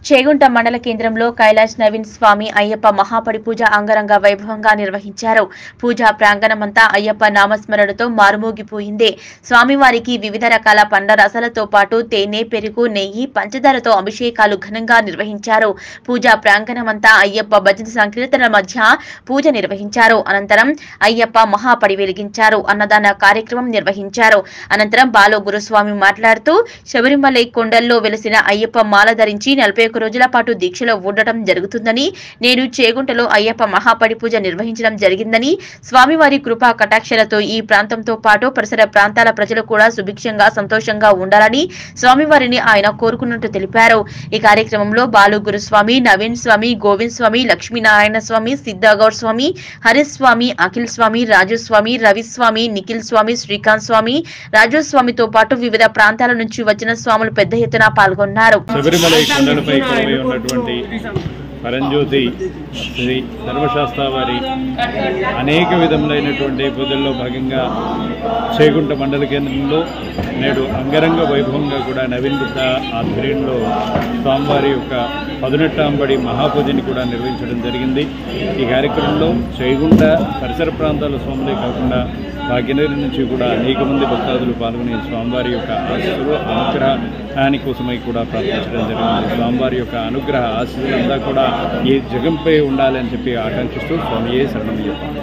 చేగుంట మండల కేంద్రంలో కైలాష్ నవీన్ స్వామి అయ్యప్ప మహాపడి పూజ అంగరంగ వైభవంగా నిర్వహించారు. పూజా ప్రాంగణమంతా అయ్యప్ప నామస్మరణతో మారుమోగిపోయింది. స్వామివారికి వివిధ రకాల పండ్ల రసాలతో పాటు తేనె, పెరుగు, నెయ్యి, పంచదారతో అభిషేకాలు ఘనంగా నిర్వహించారు. పూజా ప్రాంగణమంతా అయ్యప్ప భజన సంకీర్తనల మధ్య పూజ నిర్వహించారు. అనంతరం అయ్యప్ప మహాపడి వెలిగించారు. అన్నదాన కార్యక్రమం నిర్వహించారు. అనంతరం బాలో గురుస్వామి మాట్లాడుతూ శబరిమలై కొండల్లో వెలిసిన అయ్యప్ప మాల ధరించి 41 రోజుల పాటు దీక్షలో ఉండటం జరుగుతుందని, నేను చేగుంటలో అయ్యప్ప మహాపడి పూజ నిర్వహించడం జరిగిందని, స్వామివారి కృపా కటాక్షలతో ఈ ప్రాంతంతో పాటు పరిసర ప్రాంతాల ప్రజలు కూడా సుభిక్షంగా సంతోషంగా ఉండాలని స్వామివారిని ఆయన కోరుకున్నట్టు తెలిపారు. ఈ కార్యక్రమంలో బాలు గురుస్వామి, నవీన్ స్వామి, గోవింద్ స్వామి, లక్ష్మీనారాయణ స్వామి, సిద్ధగౌడ్ స్వామి, హరిస్వామి, అఖిల్ స్వామి, రాజు స్వామి, రవిస్వామి, నిఖిల్ స్వామి, శ్రీకాంత్ స్వామి, రాజు స్వామితో పాటు వివిధ ప్రాంతాల నుంచి వచ్చిన స్వాములు పెద్ద ఎత్తున పాల్గొన్నారు. పరంజ్యోతి శ్రీ ధర్మశాస్త్ర వారి అనేక విధములైనటువంటి పూజల్లో భాగంగా చేగుంట మండల కేంద్రంలో నేడు అంగరంగ వైభవంగా కూడా నవీన్ గుప్త ఆధ్వర్యంలో స్వామివారి యొక్క 18వ మహాపూజని కూడా నిర్వహించడం జరిగింది. ఈ కార్యక్రమంలో చేగుంట పరిసర ప్రాంతాల స్వాములే కాకుండా భాగ్యనగరి నుంచి కూడా అనేక మంది భక్తాదులు పాల్గొని స్వామివారి యొక్క ఆశీస్సులు అనుగ్రహాని కోసమై కూడా ప్రార్థించడం జరిగింది. స్వామివారి యొక్క అనుగ్రహ ఆశీస్సులంతా కూడా ఈ జగంపై ఉండాలని చెప్పి ఆకాంక్షిస్తూ స్వామియే శరణమయ్యప్ప.